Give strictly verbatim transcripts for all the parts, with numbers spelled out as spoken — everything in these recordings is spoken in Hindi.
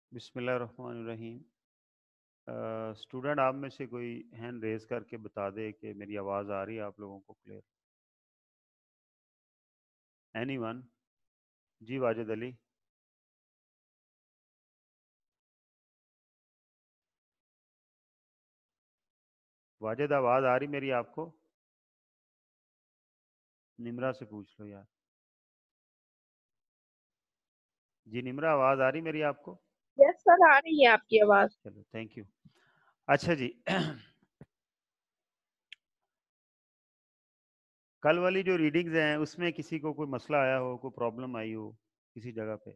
बिस्मिल्लाहिर्रहमानिर्रहीम। स्टूडेंट आप में से कोई हैंड रेज करके बता दे कि मेरी आवाज़ आ रही है आप लोगों को क्लियर? एनीवन? जी वाजिद अली। वाजिद आवाज़ आ रही मेरी आपको? निमरा से पूछ लो यार। जी निमरा, आवाज़ आ रही मेरी आपको? यस सर, आ रही है आपकी आवाज। चलो थैंक यू। अच्छा जी कल वाली जो रीडिंग्स हैं उसमें किसी को कोई मसला आया हो, कोई प्रॉब्लम आई हो किसी जगह पे?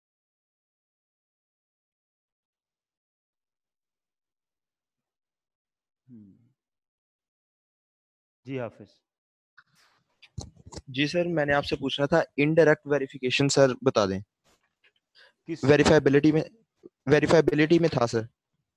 हम्म, जी हाफिज। जी सर, मैंने आपसे पूछना था इनडायरेक्ट वेरिफिकेशन सर बता दें। किस? वेरीफाइबिलिटी में वेरीफाइबिलिटी में था सर।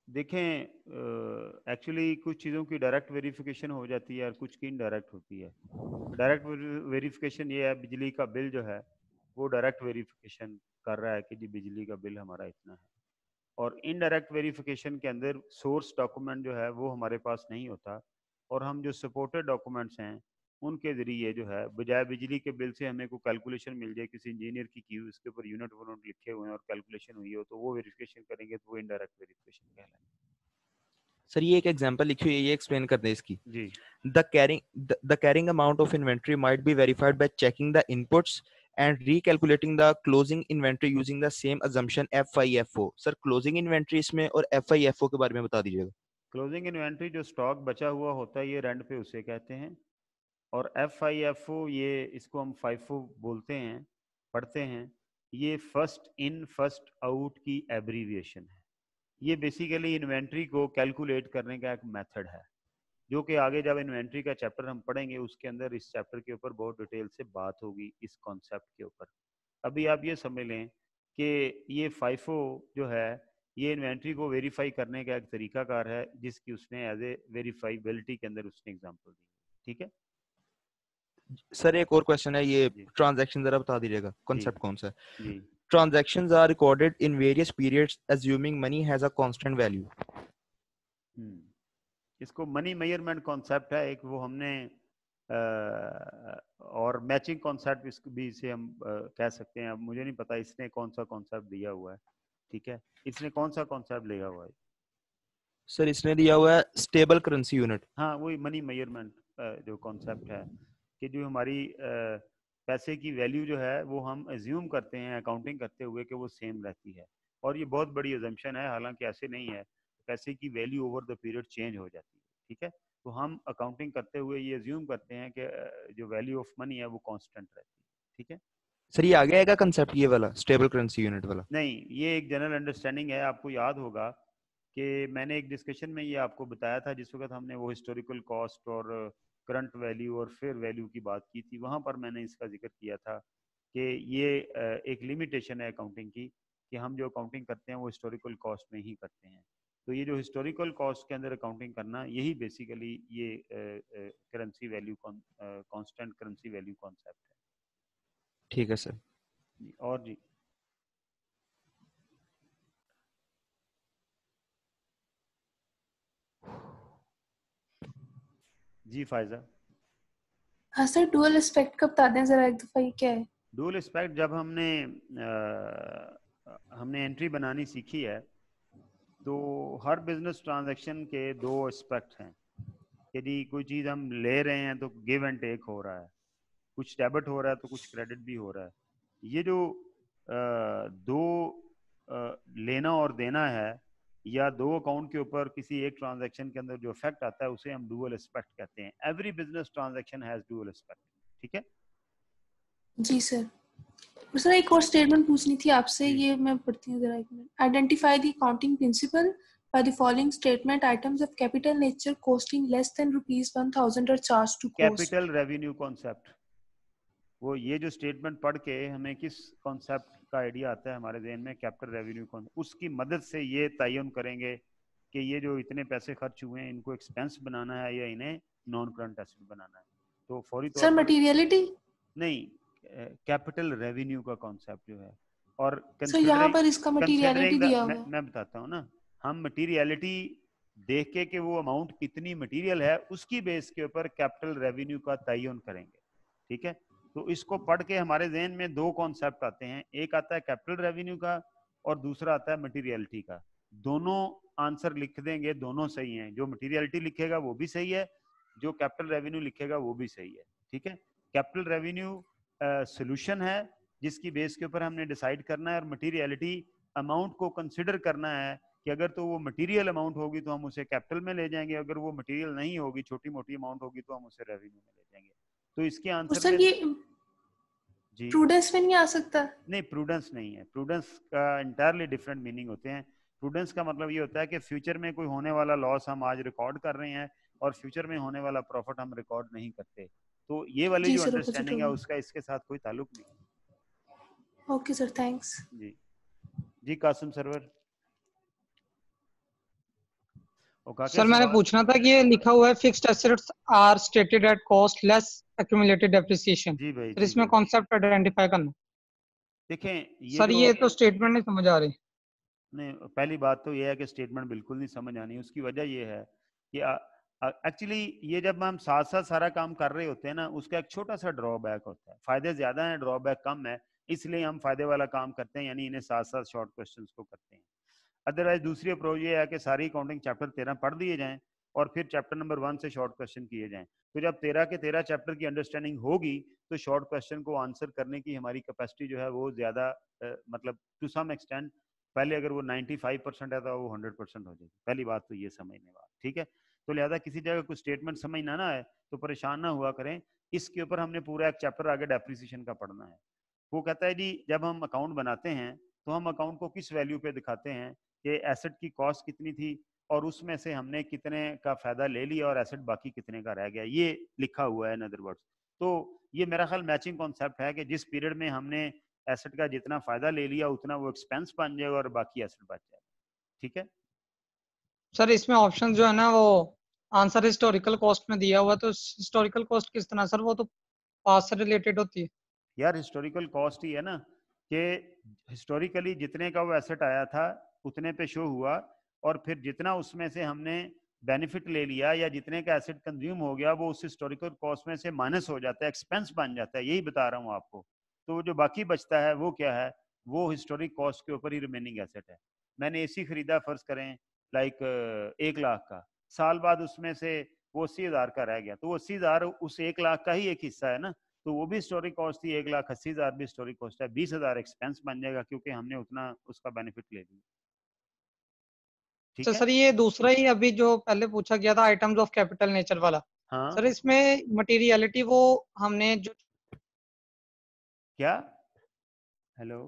देखें, एक्चुअली कुछ चीज़ों की डायरेक्ट वेरिफिकेशन हो जाती है और कुछ की इनडायरेक्ट होती है। डायरेक्ट वेरिफिकेशन ये है, बिजली का बिल जो है वो डायरेक्ट वेरिफिकेशन कर रहा है कि जी बिजली का बिल हमारा इतना है। और इनडायरेक्ट वेरिफिकेशन के अंदर सोर्स डॉक्यूमेंट जो है वो हमारे पास नहीं होता, और हम जो सपोर्टेड डॉक्यूमेंट्स हैं उनके ज़रिए जो है, बजाय बिजली के बिल से हमें कोई कैलकुलेशन मिल जाए किसी इंजीनियर की की हुई, उसके ऊपर यूनिट वूनिट लिखे हुए हैं और कैलकुलेशन हुई हो, तो वो वेरिफिकेशन करेंगे तो वो इनडायरेक्ट वेरिफिकेशन कहलाएगा। सर ये एक एग्जांपल लिखी हुई है, ये एक्सप्लेन कर दें इसकी। जी the carrying the carrying amount of inventory might be verified by checking the inputs and recalculating the closing inventory using the same assumption F I F O। Sir closing inventory इसमें और F I F O के बारे में बता दीजिएगा। क्लोजिंग इन्वेंट्री जो स्टॉक बचा हुआ होता है ये रेंट पे उसे कहते हैं, और एफ आई एफ ओ ये इसको हम फाइफो बोलते हैं, पढ़ते हैं। ये फर्स्ट इन फर्स्ट आउट की एब्रीविएशन है। ये बेसिकली इन्वेंट्री को कैलकुलेट करने का एक मेथड है, जो कि आगे जब इन्वेंट्री का चैप्टर हम पढ़ेंगे उसके अंदर इस चैप्टर के ऊपर बहुत डिटेल से बात होगी इस कॉन्सेप्ट के ऊपर। अभी आप ये समझ लें कि ये फाइफो जो है ये इन्वेंट्री को वेरीफाई करने का एक तरीकाकार है, जिसकी उसने एज ए वेरीफाइबिलिटी के अंदर उसने एग्जांपल दी। ठीक है सर एक और क्वेश्चन है, ये जी ट्रांजैक्शन जरा बता दीजिएगा जी कॉन्सेप्ट कौन सा है। जी। Transactions are recorded in various periods assuming money has a constant value। हम्म, इसको मनी मेजरमेंट कॉन्सेप्ट है एक, वो हमने आ, और मैचिंग कॉन्सेप्ट इसको भी से हम आ, कह सकते हैं। अब मुझे नहीं पता इसने कौन सा कॉन्सेप्ट दिया हुआ है। ठीक है, इसने कौन सा कॉन्सेप्ट लिया हुआ है? सर इसने दिया हुआ है स्टेबल करेंसी यूनिट। हाँ वही मनी मेजरमेंट जो कॉन्सेप्ट है, कि जो हमारी आ, पैसे की वैल्यू जो है वो हम एज्यूम करते हैं अकाउंटिंग करते हुए कि वो सेम रहती है। और ये बहुत बड़ी एजम्पशन है, हालांकि ऐसे नहीं है। पैसे की value over the period change हो जाती है। ठीक है, तो हम अकाउंटिंग करते हुए ये एज्यूम करते हैं कि अ, जो वैल्यू ऑफ मनी है वो कांस्टेंट रहती है। ठीक है, सर ये आ गया कंसेप्ट ये वाला स्टेबल करेंसी यूनिट वाला? नहीं ये एक जनरल अंडरस्टैंडिंग है। आपको याद होगा कि मैंने एक डिस्कशन में ये आपको बताया था जिस वक्त हमने वो हिस्टोरिकल कॉस्ट और करंट वैल्यू और फेयर वैल्यू की बात की थी, वहाँ पर मैंने इसका जिक्र किया था कि ये एक लिमिटेशन है अकाउंटिंग की, कि हम जो अकाउंटिंग करते हैं वो हिस्टोरिकल कॉस्ट में ही करते हैं। तो ये जो हिस्टोरिकल कॉस्ट के अंदर अकाउंटिंग करना, यही बेसिकली ये currency value constant currency value concept है। ठीक है सर। जी, और जी जी फायजा। हाँ सर, डुअल एस्पेक्ट का बता दें जरा एक दफा, ये क्या है? डुअल एस्पेक्ट जब हमने आ, हमने एंट्री बनानी सीखी है, तो हर बिजनेस ट्रांजैक्शन के दो एस्पेक्ट हैं। यदि कोई चीज़ हम ले रहे हैं तो गिव एंड टेक हो रहा है, कुछ डेबिट हो रहा है तो कुछ क्रेडिट भी हो रहा है। ये जो आ, दो आ, लेना और देना है, या दो अकाउंट के ऊपर किसी एक ट्रांजैक्शन के अंदर जो इफेक्ट आता है उसे हम डुअल एस्पेक्ट कहते हैं। Every business transaction has dual aspect. ठीक है जी सर। और सर एक और स्टेटमेंट पूछनी थी आपसे, जी। ये मैं पढ़ती हूँ जरा एक मिनट। Identify the accounting principle by the following statement: items of capital nature costing less than rupees one thousand are charged to cost। Capital revenue concept, वो ये जो स्टेटमेंट पढ़ के हमें किस कॉन्सेप्ट का आइडिया आता है हमारे जहन में? कैपिटल रेवेन्यू कौन, उसकी मदद से ये तयन करेंगे कि ये जो इतने पैसे खर्च हुए हैं इनको एक्सपेंस बनाना है या इन्हें नॉन करंट एसेट बनाना है। तो फौरी तौर सर पर मटेरियलिटी। नहीं, कैपिटल रेवेन्यू का कॉन्सेप्ट जो है और सर यहाँ पर इसका मटीरियलिटी कंसिडरिंग दिया मैं, हुआ है। मैं बताता हूँ ना, हम मटीरियलिटी देख के कि वो अमाउंट कितनी मटीरियल है उसकी बेस के ऊपर कैपिटल रेवेन्यू का तयन करेंगे। ठीक है, तो इसको पढ़ के हमारे जहन में दो कॉन्सेप्ट आते हैं, एक आता है कैपिटल रेवेन्यू का और दूसरा आता है मटीरियलिटी का। दोनों आंसर लिख देंगे, दोनों सही हैं, जो मटीरियलिटी लिखेगा वो भी सही है, जो कैपिटल रेवेन्यू लिखेगा वो भी सही है। ठीक है, कैपिटल रेवेन्यू सोल्यूशन है जिसकी बेस के ऊपर हमने डिसाइड करना है, और मटीरियलिटी अमाउंट को कंसिडर करना है कि अगर तो वो मटेरियल अमाउंट होगी तो हम उसे कैपिटल में ले जाएंगे, अगर वो मटेरियल नहीं होगी, छोटी मोटी अमाउंट होगी, तो हम उसे रेवेन्यू में ले जाएंगे। तो इसके और आंसर सर में ये जी प्रूडेंस में नहीं आ सकता? नहीं, प्रूडेंस नहीं है, प्रूडेंस का इंटायरली डिफरेंट मीनिंग होते हैं। प्रूडेंस का मतलब ये होता है कि फ्यूचर में कोई होने वाला लॉस हम आज रिकॉर्ड कर रहे हैं और फ्यूचर में होने वाला प्रॉफिट हम रिकॉर्ड नहीं करते। तो ये वाली जी जो सर, अपोजिट अंडरस्टैंडिंग है होगा। उसका इसके साथ कोई ताल्लुक नहीं है। Okay sir, thanks. जी जी कासिम सरवर। सर मैंने पूछना था कि ये लिखा हुआ है fixed assets are stated at cost less accumulated depreciation, जी भाई, फिर जी इसमें भाई, कॉन्सेप्ट आइडेंटिफाई करना। देखें ये सर जो ये तो स्टेटमेंट नहीं समझ आ रही। नहीं, पहली बात तो ये है कि स्टेटमेंट बिल्कुल नहीं समझ आनी। उसकी वजह ये है कि एक्चुअली ये जब हम साथ साथ सारा काम कर रहे होते हैं ना, उसका एक छोटा सा ड्रॉबैक होता है, फायदे ज्यादा हैं ड्रॉबैक कम है, इसलिए हम फायदे वाला काम करते हैं, यानी इन्हें साथ साथ शॉर्ट क्वेश्चंस को करते हैं। अदरवाइज दूसरी अप्रोच ये है कि सारी अकाउंटिंग चैप्टर तेरह पढ़ दिए जाएं और फिर चैप्टर नंबर वन से शॉर्ट क्वेश्चन किए जाएं। तो जब तेरह के तेरह चैप्टर की अंडरस्टैंडिंग होगी तो शॉर्ट क्वेश्चन को आंसर करने की हमारी कैपेसिटी जो है वो ज्यादा, मतलब टू सम एक्सटेंट, पहले अगर वो पचानवे परसेंट है तो वो हंड्रेड परसेंट हो जाएगी। पहली बात तो ये समझने बात, ठीक है। तो लिहाजा किसी जगह कुछ स्टेटमेंट समझ ना ना है तो परेशान ना हुआ करें, इसके ऊपर हमने पूरा एक चैप्टर आगे डेप्रिसिएशन का पढ़ना है। वो कहता है जी जब हम अकाउंट बनाते हैं तो हम अकाउंट को किस वैल्यू पे दिखाते हैं कि एसेट की कॉस्ट कितनी थी और उसमें से हमने कितने का फायदा ले लिया और एसेट बाकी कितने का रह गया, ये लिखा हुआ है इन अदर वर्ड्स। तो ये मेरा ख्याल मैचिंग कॉन्सेप्ट है कि जिस पीरियड में हमने एसेट का जितना फायदा ले लिया उतना वो एक्सपेंस बन जाएगा और बाकी एसेट बच जाएगा। ठीक है सर इसमें ऑप्शन जो है ना वो आंसर हिस्टोरिकल कॉस्ट में दिया हुआ, तो हिस्टोरिकल कॉस्ट किस तरह सर, वो तो पास से रिलेटेड होती है। यार, हिस्टोरिकल कॉस्ट ही है ना कि हिस्टोरिकली जितने का वो एसेट आया था उतने पे शो हुआ, और फिर जितना उसमें से हमने बेनिफिट ले लिया या जितने का एसेट कंज्यूम हो गया वो उस हिस्टोरिकल कॉस्ट में से माइनस हो जाता है, एक्सपेंस बन जाता है, यही बता रहा हूँ आपको। तो जो बाकी बचता है वो क्या है, वो हिस्टोरिक कॉस्ट के ऊपर ही रिमेनिंग एसेट है। मैंने एसी खरीदा फर्ज करें लाइक एक लाख का, साल बाद उसमें से वो अस्सी हजार का रह गया, तो वो अस्सी हजार उस एक लाख का ही एक हिस्सा है ना, तो वो भी स्टोरी कॉस्ट थी, एक लाख अस्सी हजार भी स्टोरी कॉस्ट है, बीस हजार एक्सपेंस बन जाएगा क्योंकि हमने उतना उसका बेनिफिट ले लिया। ठीक तो है सर ये दूसरा ही अभी जो पहले पूछा गया था आइटम्स ऑफ कैपिटल नेचर वाला, हाँ सर इसमें मटेरियलिटी वो हमने जो क्या, हेलो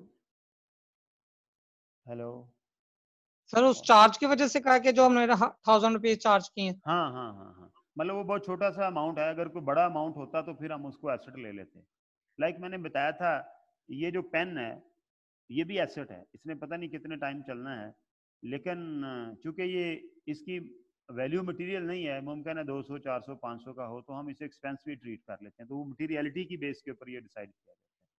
हेलो सर उस चार्ज की वजह से कहा कि जो हमने थाउजेंड रुपीज चार्ज किए हैं। हाँ हाँ हाँ हाँ, मतलब वो बहुत छोटा सा अमाउंट है, अगर कोई बड़ा अमाउंट होता तो फिर हम उसको एसेट ले लेते। लाइक like मैंने बताया था ये जो पेन है ये भी एसेट है, इसमें पता नहीं कितने टाइम चलना है, लेकिन चूंकि ये इसकी वैल्यू मटेरियल नहीं है, मुमकिन है दो सौ चार सौ पाँच सौ का हो तो हम इसे एक्सपेंस भी ट्रीट कर लेते हैं, तो वो मटेरियलिटी की बेस के ऊपर ये डिसाइड किया जाता है।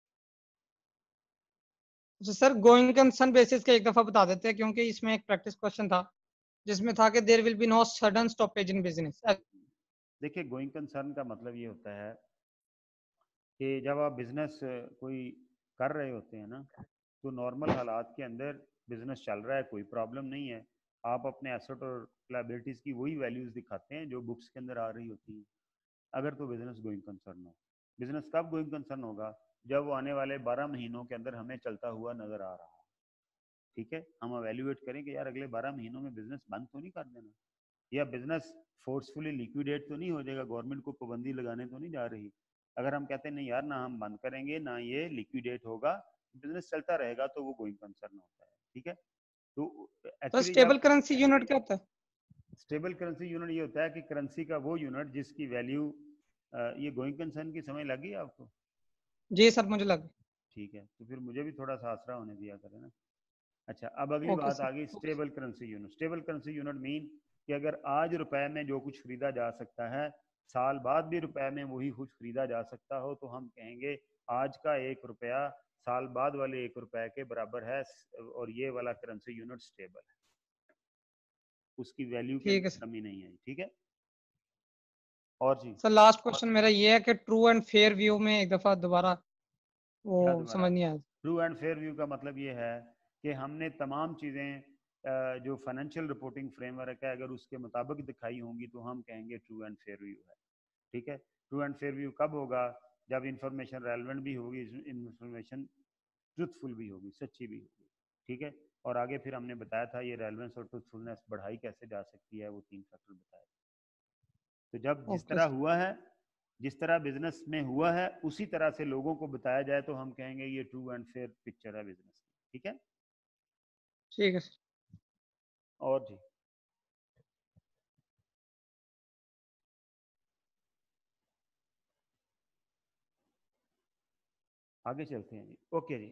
तो सर गोइंग कंसर्न बेसिस का एक दफा बता देते हैं, क्योंकि इसमें एक प्रैक्टिस क्वेश्चन था जिसमें था कि there will be no sudden stoppage in business. देखिए गोइंग कंसर्न का मतलब ये होता है कि जब आप बिजनेस कोई कर रहे होते हैं ना तो नॉर्मल हालात के अंदर बिजनेस चल रहा है, कोई प्रॉब्लम नहीं है, आप अपने एसेट और लायबिलिटीज की वही वैल्यूज दिखाते हैं जो बुक्स के अंदर आ रही होती हैं, अगर तो बिजनेस गोइंग कंसर्न हो। बिजनेस कब गोइंग कंसर्न होगा, जब वो आने वाले बारह महीनों के अंदर हमें चलता हुआ नजर आ रहा है। ठीक है, हम एवेल्युएट करें कि यार अगले बारह महीनों में बिजनेस बंद तो नहीं कर देना, या बिजनेस फोर्सफुली लिक्विडेट तो नहीं हो जाएगा, गवर्नमेंट को पाबंदी लगाने तो नहीं जा रही। अगर हम कहते हैं नहीं यार ना हम बंद करेंगे ना ये लिक्विडेट होगा, बिजनेस चलता रहेगा, तो वो गोइंग कंसर्न होता है। ठीक है, तो तो एक्चुअली स्टेबल जब करेंसी यूनिट क्या होता है? स्टेबल करेंसी यूनिट ये होता है कि करेंसी का वो यूनिट जिसकी वैल्यू, ये गोइंग कंसर्न की समझ लगी आपको? जी सर मुझे लगा। ठीक है, तो फिर मुझे भी थोड़ा सा आसरा होने दिया करें ना। अच्छा, अब अगली ओके बात सर। आ गई stable currency unit. Stable currency unit mean कि अगर आज रुपए में जो कुछ खरीदा जा सकता है साल बाद भी रुपए में वही कुछ खरीदा जा सकता हो, तो हम कहेंगे आज का एक रुपया साल बाद वाले एक रुपए के बराबर है और ये वाला करेंसी यूनिट स्टेबल है, उसकी वैल्यू के ठीक है अंदर सर। कमी नहीं आई। ठीक है, और जी सर लास्ट क्वेश्चन मेरा ये है कि ट्रू एंड फेयर व्यू में एक दफा दोबारा वो क्या दोबारा? समझ नहीं आया। ट्रू एंड फेयर व्यू का मतलब ये है कि हमने तमाम चीज़ें जो फाइनेंशियल रिपोर्टिंग फ्रेमवर्क है अगर उसके मुताबिक दिखाई होंगी तो हम कहेंगे ट्रू एंड फेयर व्यू है। ठीक है, ट्रू एंड फेयर व्यू कब होगा? जब इंफॉर्मेशन रेलेवेंट भी होगी, इंफॉर्मेशन ट्रूथफुल भी होगी, सच्ची भी होगी। ठीक है, और आगे फिर हमने बताया था ये रेलेवेंस और ट्रूथफुलनेस बढ़ाई कैसे जा सकती है, वो तीन फैक्टर बताए। तो जब जिस ओके तरह सर। हुआ है, जिस तरह बिजनेस में हुआ है उसी तरह से लोगों को बताया जाए तो हम कहेंगे ये ट्रू एंड फेयर पिक्चर है बिजनेस की। ठीक है, ठीक है सर। और जी आगे चलते हैं जी। ओके जी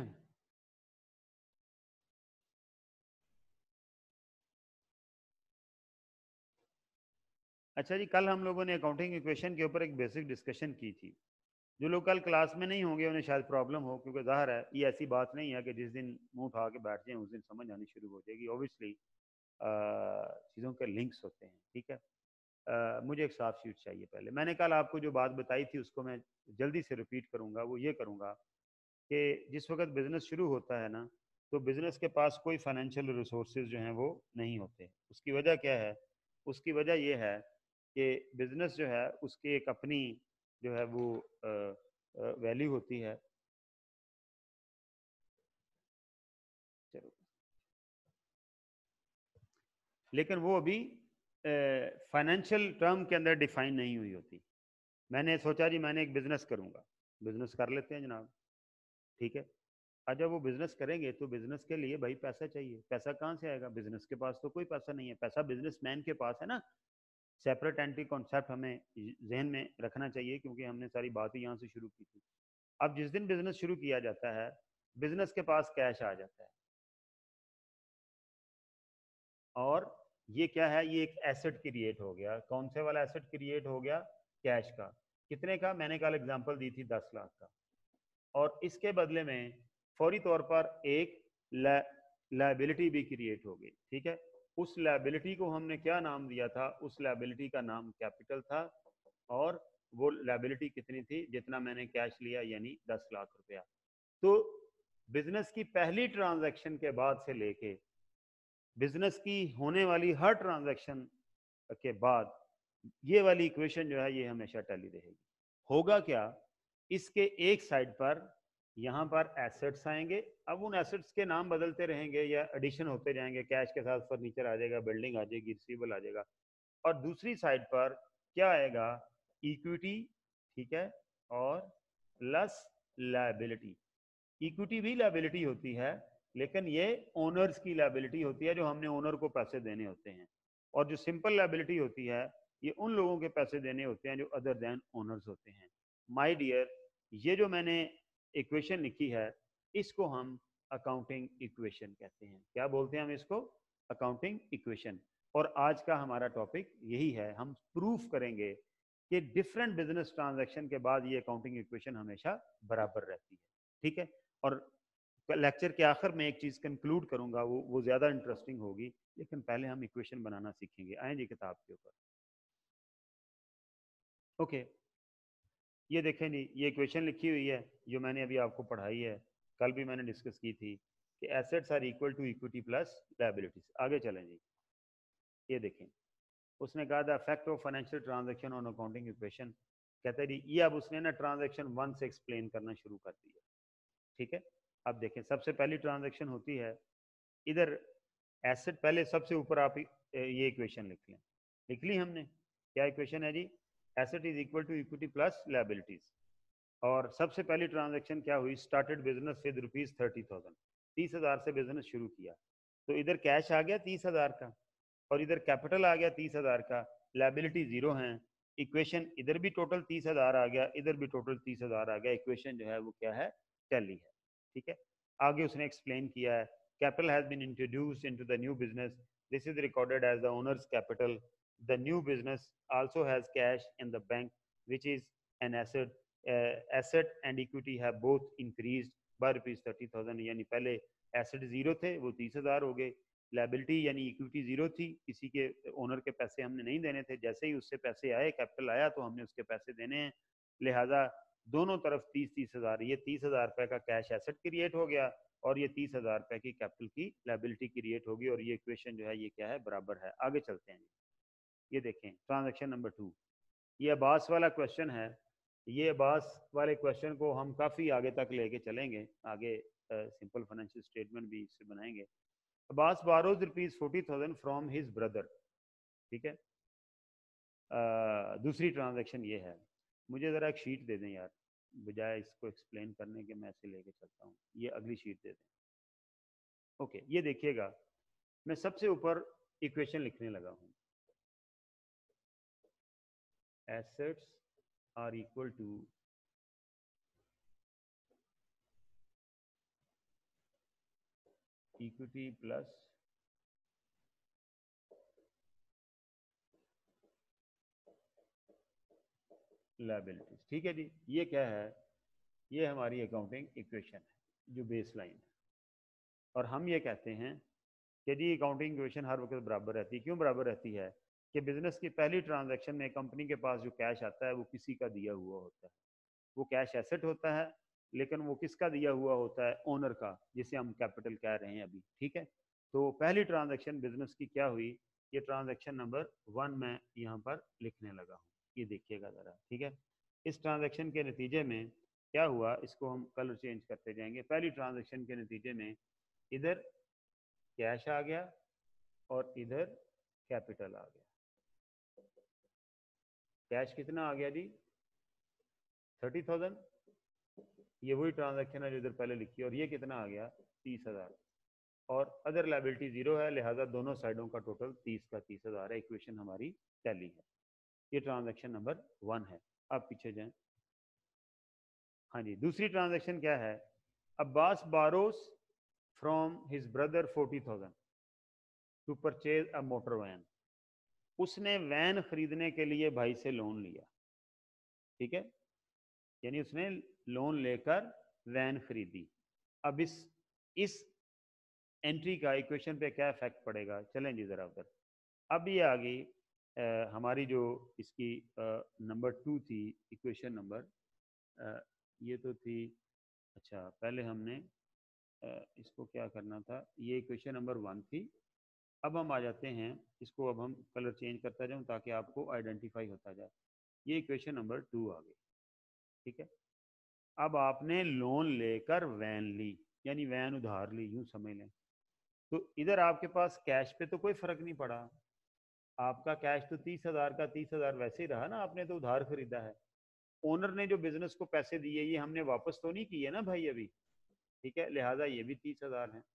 अच्छा जी, कल हम लोगों ने अकाउंटिंग इक्वेशन के ऊपर एक बेसिक डिस्कशन की थी। जो लोग कल क्लास में नहीं होंगे उन्हें शायद प्रॉब्लम हो, क्योंकि जाहिर है ये ऐसी बात नहीं है कि जिस दिन मुंह उठा के बैठ जाए उस दिन समझ आनी शुरू हो जाएगी। ऑब्वियसली चीज़ों के लिंक्स होते हैं। ठीक है, Uh, मुझे एक साफ शीट चाहिए। पहले मैंने कल आपको जो बात बताई थी उसको मैं जल्दी से रिपीट करूंगा। वो ये करूंगा कि जिस वक्त बिजनेस शुरू होता है ना, तो बिजनेस के पास कोई फाइनेंशियल रिसोर्सेज जो हैं वो नहीं होते। उसकी वजह क्या है? उसकी वजह ये है कि बिजनेस जो है उसकी एक अपनी जो है वो वैल्यू होती है। चलो, लेकिन वो अभी फाइनेंशियल टर्म के अंदर डिफाइन नहीं हुई होती। मैंने सोचा जी मैंने एक बिजनेस करूंगा, बिजनेस कर लेते हैं जनाब। ठीक है, आज जब वो बिजनेस करेंगे तो बिजनेस के लिए भाई पैसा चाहिए। पैसा कहाँ से आएगा? बिजनेस के पास तो कोई पैसा नहीं है, पैसा बिजनेसमैन के पास है ना। सेपरेट एंटी कॉन्सेप्ट हमें जहन में रखना चाहिए, क्योंकि हमने सारी बात ही यहाँ से शुरू की थी। अब जिस दिन बिजनेस शुरू किया जाता है, बिजनेस के पास कैश आ जाता है, और ये क्या है? ये एक एसेट क्रिएट हो गया। कौन से वाला एसेट क्रिएट हो गया? कैश का। कितने का? मैंने कल एग्जांपल दी थी दस लाख का। और इसके बदले में फौरी तौर पर एक लायबिलिटी भी क्रिएट हो गई। ठीक है, उस लायबिलिटी को हमने क्या नाम दिया था? उस लायबिलिटी का नाम कैपिटल था। और वो लायबिलिटी कितनी थी? जितना मैंने कैश लिया, यानी दस लाख रुपया। तो बिजनेस की पहली ट्रांजैक्शन के बाद से लेके बिजनेस की होने वाली हर ट्रांजैक्शन के बाद ये वाली इक्वेशन जो है ये हमेशा टैली रहेगी। होगा क्या? इसके एक साइड पर यहाँ पर एसेट्स आएंगे। अब उन एसेट्स के नाम बदलते रहेंगे या एडिशन होते जाएंगे। कैश के साथ फर्नीचर आ जाएगा, बिल्डिंग आ जाएगी, रिसीवेबल आ जाएगा। और दूसरी साइड पर क्या आएगा? इक्विटी। ठीक है, और प्लस लायबिलिटी। इक्विटी भी लायबिलिटी होती है, लेकिन ये ओनर्स की लायबिलिटी होती है, जो हमने ओनर को पैसे देने होते हैं। और जो सिंपल लायबिलिटी होती है, ये उन लोगों के पैसे देने होते हैं जो अदर देन ओनर्स होते हैं। माय डियर, ये जो मैंने इक्वेशन लिखी है इसको हम अकाउंटिंग इक्वेशन कहते हैं। क्या बोलते हैं हम इसको? Accounting equation. और आज का हमारा टॉपिक यही है। हम प्रूफ करेंगे कि डिफरेंट बिजनेस ट्रांजैक्शन के बाद ये अकाउंटिंग इक्वेशन हमेशा बराबर रहती है। ठीक है, और लेक्चर के आखिर में एक चीज कंक्लूड करूंगा, वो वो ज्यादा इंटरेस्टिंग होगी, लेकिन पहले हम इक्वेशन बनाना सीखेंगे। आए जी किताब के ऊपर। ओके, ये देखें जी, ये इक्वेशन लिखी हुई है जो मैंने अभी आपको पढ़ाई है, कल भी मैंने डिस्कस की थी कि assets are equal to equity plus liabilities. आगे चलें जी, ये देखें उसने कहा था effect of financial transaction on accounting equation. कहते हैं जी, ये अब उसने ना ट्रांजैक्शन वन से एक्सप्लेन करना शुरू कर दिया। ठीक है, अब देखें सबसे पहली ट्रांजैक्शन होती है इधर एसेट। पहले सबसे ऊपर आप ये इक्वेशन लिख लें। लिख ली हमने? क्या इक्वेशन है जी? Asset is equal to equity plus liabilities. और सबसे पहली ट्रांजैक्शन क्या हुई? Started business with rupees thirty thousand. तीस हजार से बिजनेस शुरू किया। तो इधर कैश आ गया तीस हजार का, और इधर कैपिटल आ गया तीस हजार का। लायबिलिटी जीरो है। इक्वेशन इधर भी टोटल तीस हजार आ गया, इधर भी टोटल तीस हजार आ गया। इक्वेशन जो है वो क्या है? टैली है। ठीक है, आगे उसने एक्सप्लेन किया है capital has been introduced into the new business. This is recorded as the owner's capital. The new business also has cash in the bank, which is an asset. Uh, asset and equity have both increased. By rupees thirty thousand, यानी पहले एसेट ज़ीरो थे वो तीस हज़ार हो गए, लाइबिलिटी यानी इक्विटी ज़ीरो थी, किसी के ओनर के पैसे हमने नहीं देने थे, जैसे ही उससे पैसे आए, कैपिटल आया तो हमने उसके पैसे देने हैं, लिहाजा दोनों तरफ तीस तीस हज़ार, ये तीस हज़ार रुपये का कैश एसेट क्रिएट हो गया और ये तीस हज़ार रुपये की कैपिटल की लाइबिलिटी क्रिएट होगी, और ये इक्वेशन जो है ये क्या है, बराबर है। आगे चलते हैं, ये देखें ट्रांजैक्शन नंबर टू, ये अब्बास वाला क्वेश्चन है। ये अब्बास वाले क्वेश्चन को हम काफ़ी आगे तक लेके चलेंगे, आगे सिंपल फाइनेंशियल स्टेटमेंट भी इससे बनाएंगे। Abbas borrows rupees forty thousand from his brother, ठीक है। uh, दूसरी ट्रांजैक्शन ये है, मुझे ज़रा एक शीट दे दें यार, बजाय इसको एक्सप्लेन करने के मैं ऐसे लेके चलता हूँ, ये अगली शीट दे दें। ओके, ये देखिएगा, मैं सबसे ऊपर इक्वेशन लिखने लगा हूँ, assets are equal to equity plus liabilities, ठीक है जी। ये क्या है, ये हमारी अकाउंटिंग इक्वेशन है जो बेस लाइन है, और हम ये कहते हैं कि जी अकाउंटिंग इक्वेशन हर वक्त बराबर रहती है। क्यों बराबर रहती है? कि बिजनेस की पहली ट्रांजैक्शन में कंपनी के पास जो कैश आता है वो किसी का दिया हुआ होता है, वो कैश एसेट होता है, लेकिन वो किसका दिया हुआ होता है? ओनर का, जिसे हम कैपिटल कह रहे हैं अभी, ठीक है। तो पहली ट्रांजैक्शन बिजनेस की क्या हुई, ये ट्रांजैक्शन नंबर वन मैं यहाँ पर लिखने लगा हूँ, ये देखिएगा ज़रा, ठीक है। इस ट्रांजैक्शन के नतीजे में क्या हुआ, इसको हम कलर चेंज करते जाएंगे। पहली ट्रांजैक्शन के नतीजे में इधर कैश आ गया और इधर कैपिटल आ गया। कैश कितना आ गया जी? थर्टी थाउजेंड, ये वही ट्रांजैक्शन है जो इधर पहले लिखी, और ये कितना आ गया? तीस हजार, और अदर लायबिलिटी जीरो है, लिहाजा दोनों साइडों का टोटल तीस का तीस हजार है। इक्वेशन हमारी टैली है। ये ट्रांजैक्शन नंबर वन है। अब पीछे जाएं। हाँ जी, दूसरी ट्रांजैक्शन क्या है? Abbas borrows from his brother forty thousand to purchase a motor van. उसने वैन खरीदने के लिए भाई से लोन लिया, ठीक है, यानी उसने लोन लेकर वैन खरीदी। अब इस इस एंट्री का इक्वेशन पे क्या इफेक्ट पड़ेगा? चलें जी जरा उधर। अब ये आ गई हमारी जो इसकी नंबर टू थी, इक्वेशन नंबर, ये तो थी, अच्छा पहले हमने आ, इसको क्या करना था, ये इक्वेशन नंबर वन थी। अब हम आ जाते हैं, इसको अब हम कलर चेंज करता जाऊँ ताकि आपको आइडेंटिफाई होता जाए। ये इक्वेशन नंबर टू आ गई, ठीक है। अब आपने लोन लेकर वैन ली, यानी वैन उधार ली, यूं समझ लें। तो इधर आपके पास कैश पे तो कोई फर्क नहीं पड़ा, आपका कैश तो तीस हजार का तीस हजार वैसे ही रहा ना, आपने तो उधार खरीदा है। ओनर ने जो बिजनेस को पैसे दिए ये हमने वापस तो नहीं किए ना भाई अभी, ठीक है, लिहाजा ये भी तीस हजार है।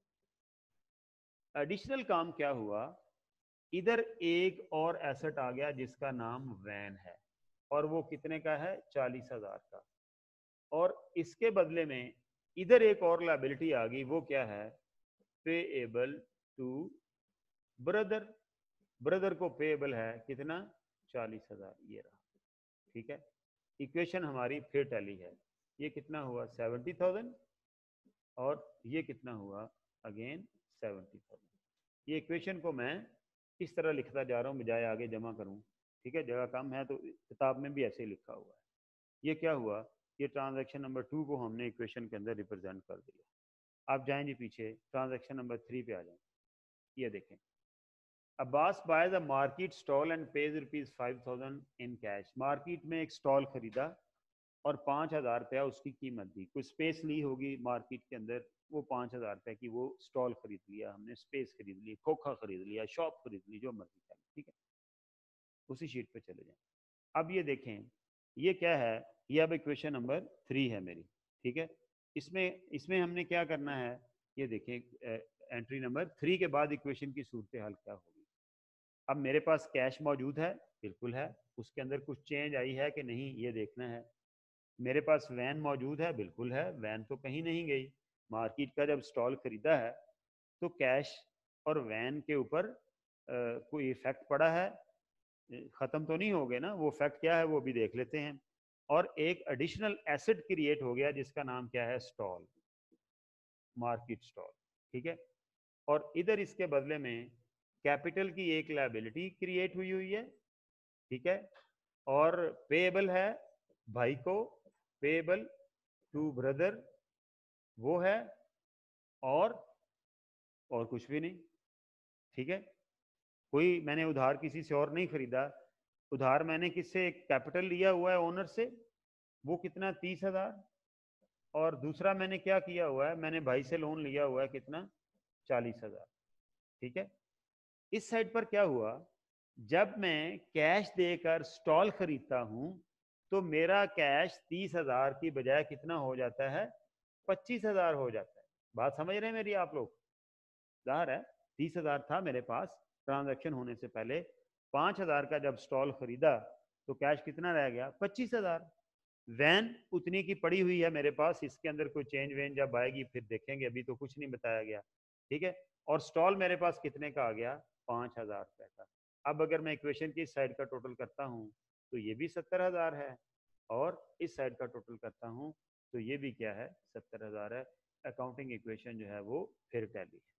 एडिशनल काम क्या हुआ, इधर एक और एसेट आ गया जिसका नाम वैन है, और वो कितने का है? चालीस हजार का। और इसके बदले में इधर एक और लायबिलिटी आ गई, वो क्या है? Payable to brother. ब्रदर को पेएबल है कितना? चालीस हजार, ये रहा, ठीक है। इक्वेशन हमारी फिर टैली है। ये कितना हुआ? सेवेंटी थाउजेंड, और ये कितना हुआ? Again seventy thousand. ये इक्वेशन को मैं इस तरह लिखता जा रहा हूँ बजाय आगे जमा करूँ, ठीक है, जगह कम है तो किताब में भी ऐसे ही लिखा हुआ है। ये क्या हुआ? ये ट्रांजैक्शन नंबर टू को हमने इक्वेशन के अंदर रिप्रेजेंट कर दिया। आप जाएं जी पीछे, ट्रांजैक्शन नंबर थ्री पे आ जाएं। ये देखें, Abbas buys a market stall and pays rupees five thousand in cash. Market में एक स्टॉल खरीदा और पाँच हज़ार रुपया उसकी कीमत दी। कोई स्पेस ली होगी मार्केट के अंदर, वो पाँच हज़ार रुपये की वो स्टॉल खरीद लिया हमने, स्पेस खरीद ली, खोखा खरीद लिया, शॉप खरीद ली, जो मर्जी कर, ठीक है। उसी शीट पे चले जाएं। अब ये देखें, ये क्या है? ये अब इक्वेशन नंबर थ्री है मेरी, ठीक है। इसमें इसमें हमने क्या करना है, ये देखें, एंट्री नंबर थ्री के बाद इक्वेशन की सूरत हाल क्या होगी। अब मेरे पास कैश मौजूद है, बिल्कुल है, उसके अंदर कुछ चेंज आई है कि नहीं ये देखना है। मेरे पास वैन मौजूद है, बिल्कुल है, वैन तो कहीं नहीं गई। मार्केट का जब स्टॉल खरीदा है तो कैश और वैन के ऊपर कोई इफेक्ट पड़ा है? ख़त्म तो नहीं हो गए ना, वो फैक्ट क्या है वो भी देख लेते हैं। और एक एडिशनल एसेट क्रिएट हो गया जिसका नाम क्या है? स्टॉल। मार्केट स्टॉल, ठीक है। और इधर इसके बदले में कैपिटल की एक लायबिलिटी क्रिएट हुई हुई है, ठीक है, और पेएबल है भाई को, पेएबल टू ब्रदर वो है, और और कुछ भी नहीं, ठीक है। कोई मैंने उधार किसी से और नहीं खरीदा, उधार मैंने किससे कैपिटल लिया हुआ है ओनर से, वो कितना तीस हजार, और दूसरा मैंने क्या किया हुआ है, मैंने भाई से लोन लिया हुआ है कितना चालीस हजार, ठीक है। इस साइड पर क्या हुआ, जब मैं कैश देकर स्टॉल खरीदता हूं तो मेरा कैश तीस हजार की बजाय कितना हो जाता है, पच्चीस हजार हो जाता है। बात समझ रहे हैं मेरी आप लोग? जाहिर है तीस हजार था मेरे पास ट्रांजैक्शन होने से पहले, पांच हजार का जब स्टॉल खरीदा तो कैश कितना रह गया, पच्चीस हजार। वैन उतनी की पड़ी हुई है मेरे पास, इसके अंदर कोई चेंज वेंज जब आएगी फिर देखेंगे, अभी तो कुछ नहीं बताया गया, ठीक है। और स्टॉल मेरे पास कितने का आ गया, पांच हजार रुपए का। अब अगर मैं इक्वेशन की इस साइड का टोटल करता हूँ तो ये भी सत्तर हजार है, और इस साइड का टोटल करता हूँ तो ये भी क्या है, सत्तर हजार है। अकाउंटिंग इक्वेशन जो है वो फिर टैली है,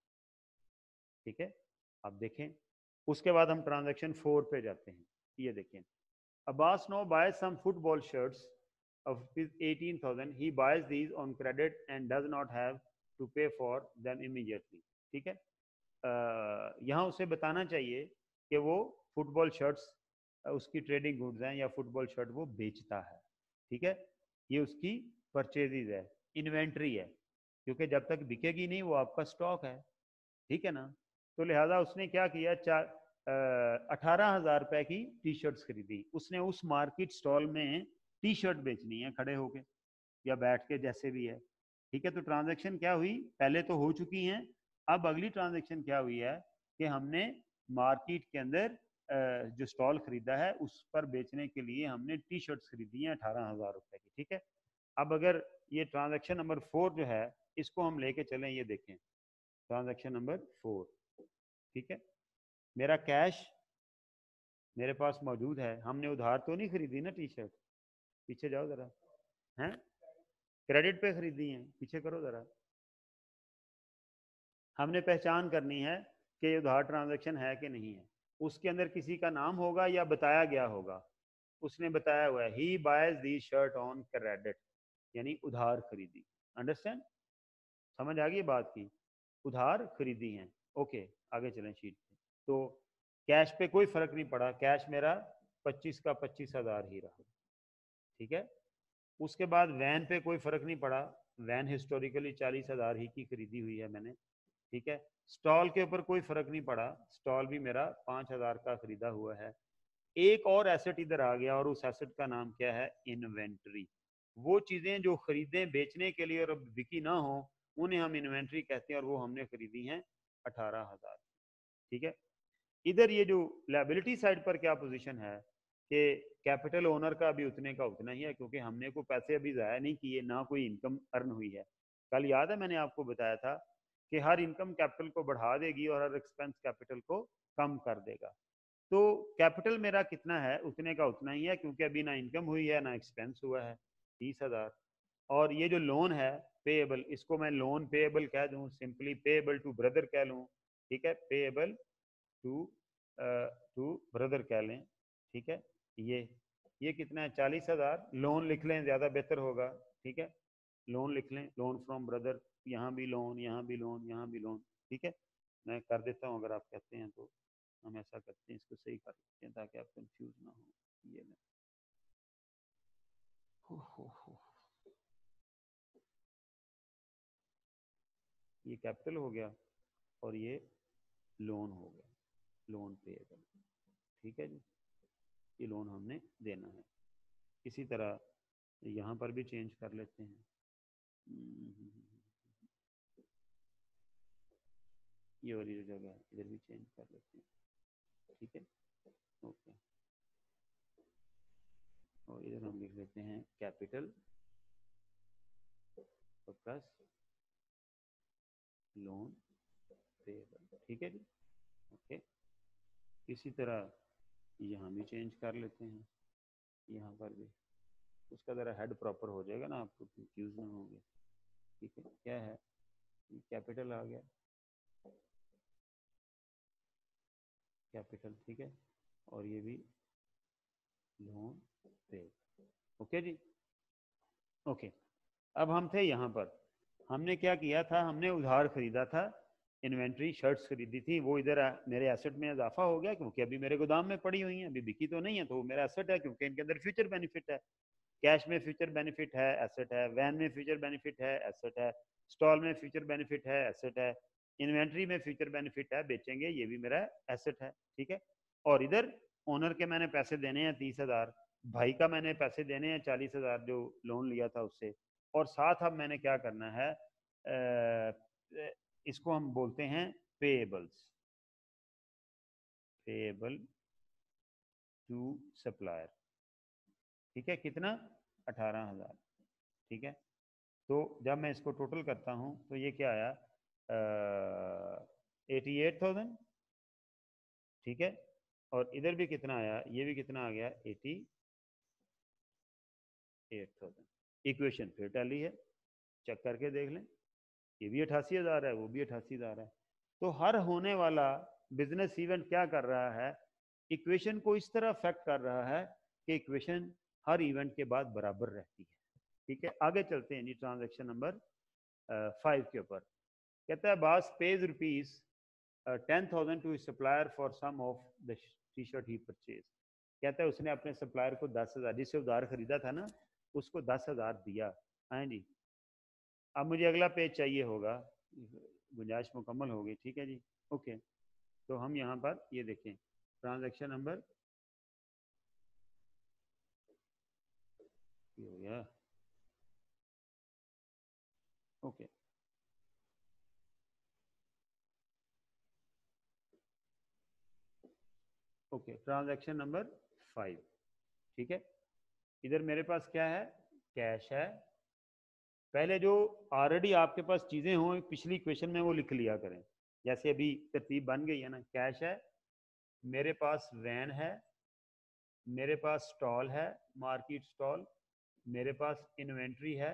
ठीक है। अब देखें, उसके बाद हम ट्रांजैक्शन फोर पे जाते हैं। ये देखें, Abbas now buys some football shirts of eighteen thousand. He buys these on credit and does not have to pay for them immediately. ठीक है, यहाँ उसे बताना चाहिए कि वो फुटबॉल शर्ट्स उसकी ट्रेडिंग गुड्स हैं या फुटबॉल शर्ट वो बेचता है, ठीक है। ये उसकी परचेजेज है, इन्वेंट्री है, क्योंकि जब तक बिकेगी नहीं वो आपका स्टॉक है, ठीक है ना। तो लिहाजा उसने क्या किया, चार अठारह हजार रुपए की टी शर्ट्स खरीदी उसने, उस मार्केट स्टॉल में टी शर्ट बेचनी है खड़े होके या बैठ के जैसे भी है, ठीक है। तो ट्रांजैक्शन क्या हुई, पहले तो हो चुकी हैं, अब अगली ट्रांजैक्शन क्या हुई है कि हमने मार्केट के अंदर जो स्टॉल खरीदा है उस पर बेचने के लिए हमने टी शर्ट्स खरीदी हैं अठारह हजार रुपए की, ठीक है। अब अगर ये ट्रांजैक्शन नंबर फोर जो है इसको हम लेके चलें, ये देखें ट्रांजैक्शन नंबर फोर, ठीक है। मेरा कैश मेरे पास मौजूद है, हमने उधार तो नहीं खरीदी ना टी शर्ट, पीछे जाओ जरा, हैं क्रेडिट पे खरीदी है, पीछे करो जरा। हमने पहचान करनी है कि उधार ट्रांजैक्शन है कि नहीं है, उसके अंदर किसी का नाम होगा या बताया गया होगा, उसने बताया हुआ है he buys the shirt on credit, यानी उधार खरीदी। अंडरस्टैंड, समझ आ गई बात की, उधार खरीदी है। ओके आगे चलें शीट पे। तो कैश पे कोई फर्क नहीं पड़ा, कैश मेरा पच्चीस का पच्चीस हजार ही रहा, ठीक है। उसके बाद वैन पे कोई फर्क नहीं पड़ा, वैन हिस्टोरिकली चालीस हजार ही की खरीदी हुई है मैंने, ठीक है। स्टॉल के ऊपर कोई फर्क नहीं पड़ा, स्टॉल भी मेरा पांच हजार का खरीदा हुआ है। एक और एसेट इधर आ गया और उस एसेट का नाम क्या है, इन्वेंट्री। वो चीजें जो खरीदें बेचने के लिए और बिकी ना हो उन्हें हम इन्वेंट्री कहते हैं, और वो हमने खरीदी हैं अठारह हजार, ठीक है। इधर ये जो लायबिलिटी साइड पर क्या पोजीशन है कि कैपिटल ओनर का अभी उतने का उतना ही है, क्योंकि हमने को पैसे अभी ज़ाया नहीं किए, ना कोई इनकम अर्न हुई है। कल याद है मैंने आपको बताया था कि हर इनकम कैपिटल को बढ़ा देगी और हर एक्सपेंस कैपिटल को कम कर देगा। तो कैपिटल मेरा कितना है, उतने का उतना ही है, क्योंकि अभी ना इनकम हुई है ना एक्सपेंस हुआ है, तीस हजार। और ये जो लोन है पेएबल, इसको मैं लोन पेएबल कह दूं, सिंपली पेएबल टू ब्रदर कह लूं, ठीक है, पेएबल टू टू ब्रदर कह लें, ठीक है। ये ये कितना है, चालीस हजार। लोन लिख लें ज़्यादा बेहतर होगा, ठीक है, लोन लिख लें, लोन फ्रॉम ब्रदर, यहाँ भी लोन, यहाँ भी लोन, यहाँ भी लोन, ठीक है। मैं कर देता हूँ अगर आप कहते हैं तो, हम ऐसा करते हैं, इसको सही कर लेते हैं ताकि आप कंफ्यूज ना हो। ये हो, हो, हो। ये कैपिटल हो गया और ये लोन हो गया, लोन पेएबल, ठीक है जी। ये लोन हमने देना है। इसी तरह यहाँ पर भी चेंज कर लेते हैं, ये वाली जो जगह है इधर भी चेंज कर लेते हैं, ठीक है, ओके। और इधर हम लिख लेते हैं कैपिटल प्लस लोन पेएबल, ठीक है जी, ओके। इसी तरह यहाँ भी चेंज कर लेते हैं, यहाँ पर भी उसका ज़रा हेड प्रॉपर हो जाएगा ना, आपको कंफ्यूज ना होंगे, ठीक है। क्या है, कैपिटल आ गया, कैपिटल, ठीक है, और ये भी लोन पे। ओके जी, ओके। अब हम थे यहाँ पर, हमने क्या किया था, हमने उधार खरीदा था, इन्वेंट्री शर्ट्स खरीदी थी, वो इधर मेरे एसेट में इजाफा हो गया क्योंकि अभी मेरे गोदाम में पड़ी हुई हैं, अभी बिकी तो नहीं है, तो वो मेरा एसेट है क्योंकि इनके अंदर फ्यूचर बेनिफिट है। कैश में फ्यूचर बेनिफिट है, एसेट है। वैन में फ्यूचर बेनिफिट है, एसेट है। स्टॉल में फ्यूचर बेनिफिट है, एसेट है। इन्वेंट्री में फ्यूचर बेनिफिट है, बेचेंगे, ये भी मेरा एसेट है, ठीक है। और इधर ओनर के मैंने पैसे देने हैं तीस हजार, भाई का मैंने पैसे देने हैं चालीस हजार जो लोन लिया था उससे, और साथ अब मैंने क्या करना है, आ, इसको हम बोलते हैं पेएबल्स, पेएबल टू सप्लायर, ठीक है। कितना, अठारह हजार, ठीक है। तो जब मैं इसको टोटल करता हूँ तो ये क्या आया, एटी एट थाउजेंड, ठीक है। और इधर भी कितना आया, ये भी कितना आ गया, एटी एट थाउजेंड। इक्वेशन फिर टैली है, चेक करके देख लें, ये भी अठासी हजार है, वो भी अठासी हजार है। तो हर होने वाला बिजनेस इवेंट क्या कर रहा है, इक्वेशन को इस तरह अफेक्ट कर रहा है कि इक्वेशन हर इवेंट के बाद बराबर रहती है, ठीक है। आगे चलते हैं जी, ट्रांजैक्शन नंबर फाइव के ऊपर। कहता है Abbas pays rupees ten thousand to supplier for some of the T shirt he purchase. कहता है उसने अपने सप्लायर को दस हजार, जिससे उधार खरीदा था ना, उसको दस हजार दिया, हाँ जी। अब मुझे अगला पेज चाहिए होगा, गुंजाइश मुकम्मल होगी, ठीक है जी, ओके। तो हम यहाँ पर ये देखें, ट्रांजैक्शन नंबर हो गया, okay. Okay, transaction number five, ठीक है। इधर मेरे पास क्या है, कैश है। पहले जो ऑलरेडी आपके पास चीजें हों पिछली इक्वेशन में वो लिख लिया करें, जैसे अभी तरतीब बन गई है ना। कैश है, मेरे पास वैन है, मेरे पास स्टॉल है, मार्केट स्टॉल, मेरे पास इन्वेंट्री है,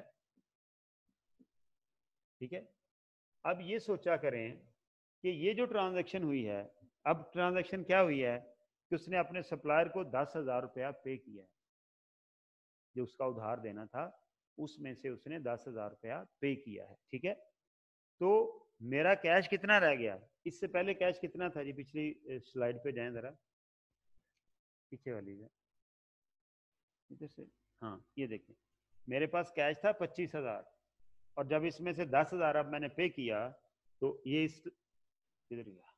ठीक है। अब ये सोचा करें कि ये जो ट्रांजैक्शन हुई है, अब ट्रांजैक्शन क्या हुई है कि उसने अपने सप्लायर को दस हजार रुपया पे किया है, जो उसका उधार देना था उसमें से उसने दस हजार रुपया पे किया है, ठीक है। तो मेरा कैश कितना रह गया, इससे पहले कैश कितना था जी, पिछली स्लाइड पे जाएं जरा, पीछे वाली है इधर से, हाँ ये देखें, मेरे पास कैश था पच्चीस हजार, और जब इसमें से दस हजार अब मैंने पे किया तो ये इस इधर गया,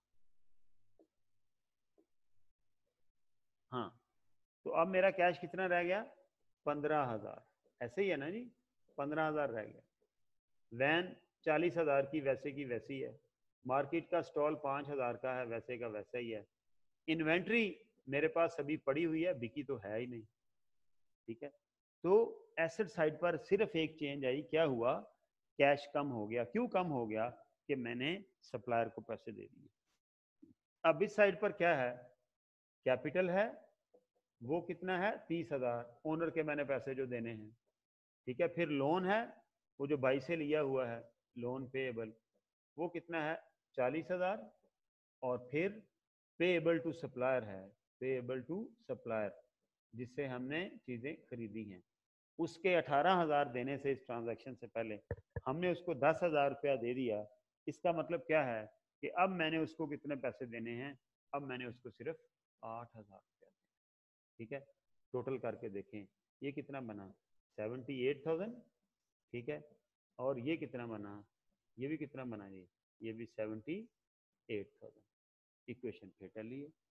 हाँ। तो अब मेरा कैश कितना रह गया, पंद्रह हजार, ऐसे ही है ना जी, पंद्रह हजार रह गया। वैन चालीस हजार की वैसे की वैसी है, मार्केट का स्टॉल पाँच हजार का है, वैसे का वैसा ही है। इन्वेंट्री मेरे पास अभी पड़ी हुई है, बिकी तो है ही नहीं, ठीक है। तो एसेट साइड पर सिर्फ एक चेंज आई, क्या हुआ, कैश कम हो गया। क्यों कम हो गया, कि मैंने सप्लायर को पैसे दे दिए। अब इस साइड पर क्या है, कैपिटल है, वो कितना है, तीस हजार, ओनर के मैंने पैसे जो देने हैं, ठीक है। फिर लोन है, वो जो बाई से लिया हुआ है, लोन पेएबल, वो कितना है, चालीस हजार। और फिर पेएबल टू सप्लायर है, पेएबल टू सप्लायर, जिससे हमने चीजें खरीदी हैं, उसके अठारह हजार देने से इस ट्रांजैक्शन से पहले हमने उसको दस हजार रुपया दे दिया। इसका मतलब क्या है कि अब मैंने उसको कितने पैसे देने हैं, अब मैंने उसको सिर्फ आठ हजार रुपया, ठीक है। टोटल करके देखें, ये कितना बना, सेवेंटी एट थाउजेंड, ठीक है। और ये कितना बना, ये भी कितना बना जी, ये भी सेवेंटी एट थाउजेंड। इक्वेशन फिर टैली है,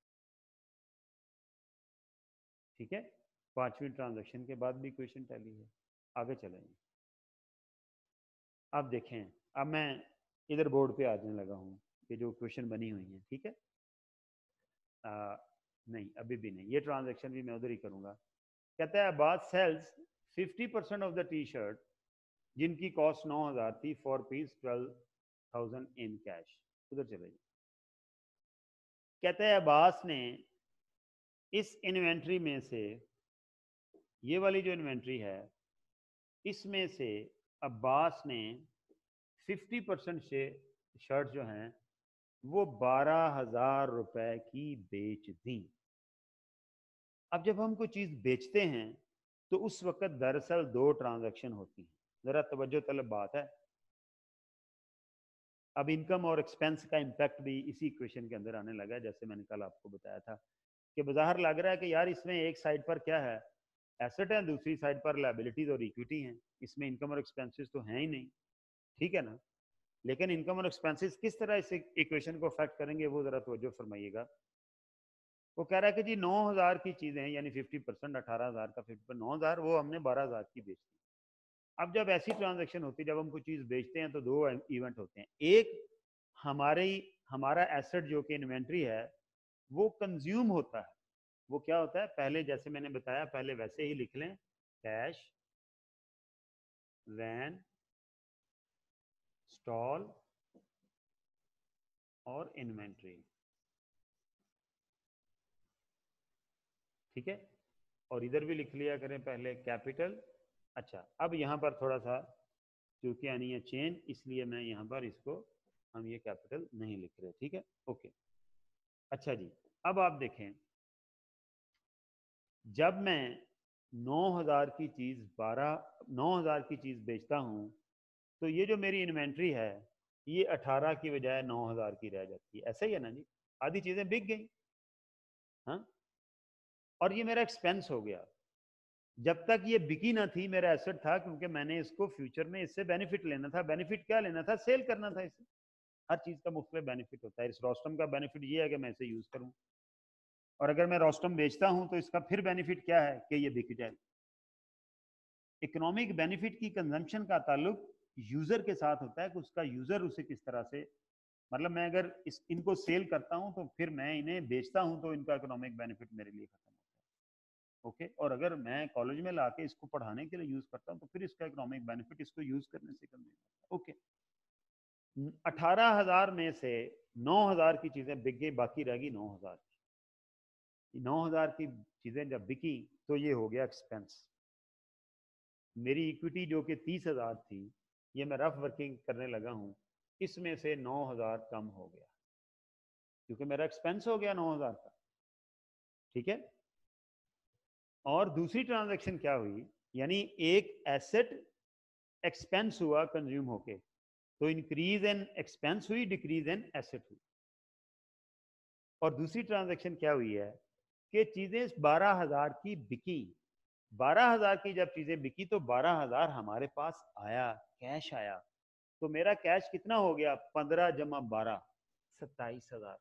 ठीक है। पांचवी ट्रांजैक्शन के बाद भी इक्वेशन टैली है। आगे चलेंगे, अब देखें, अब मैं इधर बोर्ड पे आने लगा हूँ कि जो इक्वेशन बनी हुई है, ठीक है। आ, नहीं अभी भी नहीं, ये ट्रांजैक्शन भी मैं उधर ही करूँगा। कहता है बात sells fifty percent of the T shirt जिनकी कॉस्ट नौ हजार थी, for piece twelve thousand in cash. उधर चले जाए, कहते हैं अब्बास ने इस इन्वेंट्री में से, ये वाली जो इन्वेंट्री है, इसमें से अब्बास ने फिफ्टी परसेंट से शर्ट जो हैं वो बारह हजार रुपए की बेच दी। अब जब हम कोई चीज बेचते हैं तो उस वक्त दरअसल दो ट्रांजैक्शन होती हैं। जरा तवज्जो तलब बात है। अब इनकम और एक्सपेंस का इम्पैक्ट भी इसी इक्वेशन के अंदर आने लगा है, जैसे मैंने कल आपको बताया था कि बाहर लग रहा है कि यार इसमें एक साइड पर क्या है, एसेट है, दूसरी साइड पर लायबिलिटीज और इक्विटी हैं, इसमें इनकम और एक्सपेंसेस तो हैं ही नहीं, ठीक है ना। लेकिन इनकम और एक्सपेंसेस किस तरह इस इक्वेशन को अफेक्ट करेंगे वो जरा तवज्जो फरमाइएगा। वो कह रहा है कि जी नौ हजार की चीजें हैं, यानी फिफ्टी परसेंट अठारह हजार का फिफ्टी नौ हजार वो हमने बारह हजार की बेच दी। अब जब ऐसी ट्रांजैक्शन होती है, जब हम कोई चीज बेचते हैं तो दो इवेंट होते हैं। एक, हमारे हमारा एसेट जो कि इन्वेंट्री है वो कंज्यूम होता है। वो क्या होता है, पहले जैसे मैंने बताया, पहले वैसे ही लिख लें, कैश, वैन, स्टॉल और इन्वेंट्री, ठीक है। और इधर भी लिख लिया करें पहले कैपिटल। अच्छा, अब यहाँ पर थोड़ा सा क्योंकि आनी है चेंज, इसलिए मैं यहाँ पर इसको हम ये कैपिटल नहीं लिख रहे, ठीक है, ओके। अच्छा जी, अब आप देखें, जब मैं नौ हजार की चीज बारह नौ हजार की चीज बेचता हूँ तो ये जो मेरी इन्वेंट्री है ये अठारह की बजाय नौ हजार की रह जाती है। ऐसा ही है ना जी, आधी चीजें बिक गई, हाँ, और ये मेरा एक्सपेंस हो गया। जब तक ये बिकी ना थी मेरा एसेट था, क्योंकि मैंने इसको फ्यूचर में इससे बेनिफिट लेना था। बेनिफिट क्या लेना था, सेल करना था इसे। हर चीज का मुख्तलिफ बेनिफिट होता है। इस रोस्टम का बेनिफिट ये है कि मैं इसे यूज करूं, और अगर मैं रोस्टम बेचता हूं तो इसका फिर बेनिफिट क्या है कि ये बिक जाए। इकोनॉमिक बेनिफिट की कंजम्पशन का ताल्लुक यूजर के साथ होता है कि उसका यूजर उसे किस तरह से, मतलब मैं अगर इस इनको सेल करता हूं तो फिर मैं इन्हें बेचता हूं तो इनका इकोनॉमिक बेनिफिट मेरे लिए खत्म होता है, ओके। और अगर मैं कॉलेज में लाके इसको पढ़ाने के लिए यूज करता हूं तो फिर इसका इकोनॉमिक बेनिफिट इसको यूज करने से कम नहीं होता, ओके। अठारह हजार में से नौ हजार की चीजें बिक गई, बाकी रह गई नौ हजार की। नौ हजार की चीजें जब बिकी तो ये हो गया एक्सपेंस। मेरी इक्विटी जो कि तीस हजार थी, ये मैं रफ वर्किंग करने लगा हूं, इसमें से नौ हजार कम हो गया क्योंकि मेरा एक्सपेंस हो गया नौ हजार का, ठीक है। और दूसरी ट्रांजैक्शन क्या हुई, यानी एक एसेट एक्सपेंस हुआ कंज्यूम होके, तो इंक्रीज इन एक्सपेंस हुई, डिक्रीज इन एसेट हुई। और दूसरी ट्रांजैक्शन क्या हुई है कि चीजें बारह हजार की बिकी। बारह हजार की जब चीजें बिकी तो बारह हजार हमारे पास आया, कैश आया। तो मेरा कैश कितना हो गया, पंद्रह जमा बारह, सत्ताईस हजार।